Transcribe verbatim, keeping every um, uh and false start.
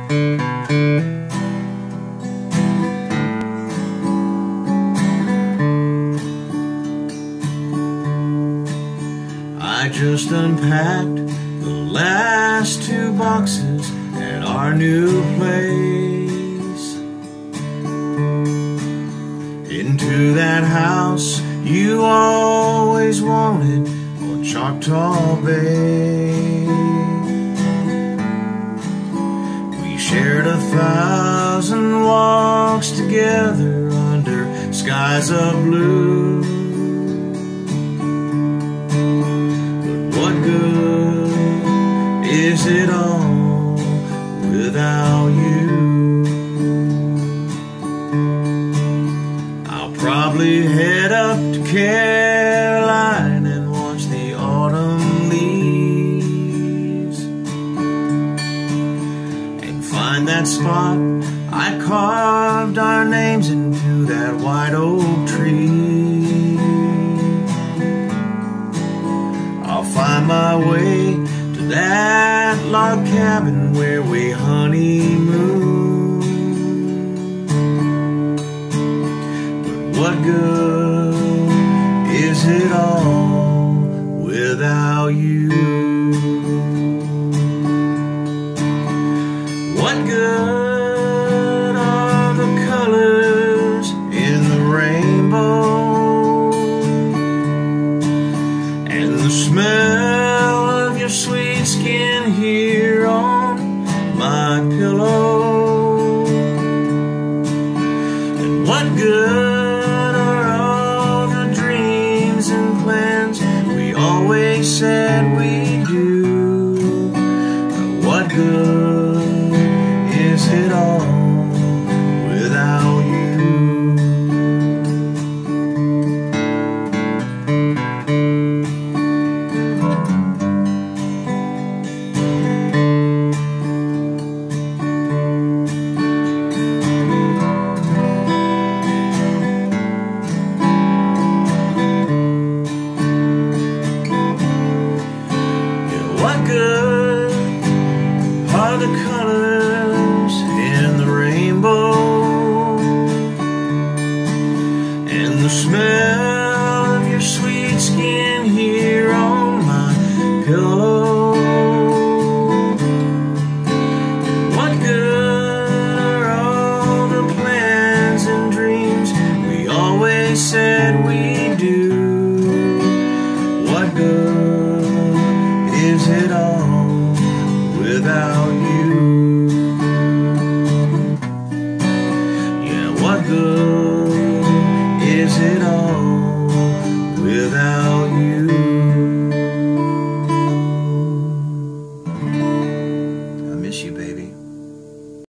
I just unpacked the last two boxes at our new place. Into that house you always wanted on Choctaw Bay. We shared a thousand walks together under skies of blue. What good is it all without you? I'll probably head up to Caroline and watch the autumn leaves, and find that spot I carved our names into that white oak tree. I'll find my way to that log cabin where we honeymoon. But what good is it all without you? What good are the colors in the rainbow, and the smell of your sweet skin here on my pillow? And what good are all the dreams and plans we always said we'd do? What good is it all without you? What good are the colors in the rainbow, and the smell of your sweet skin here on my pillow? What good are all the plans and dreams we always said we'd do? What good is it all without you? Yeah, what good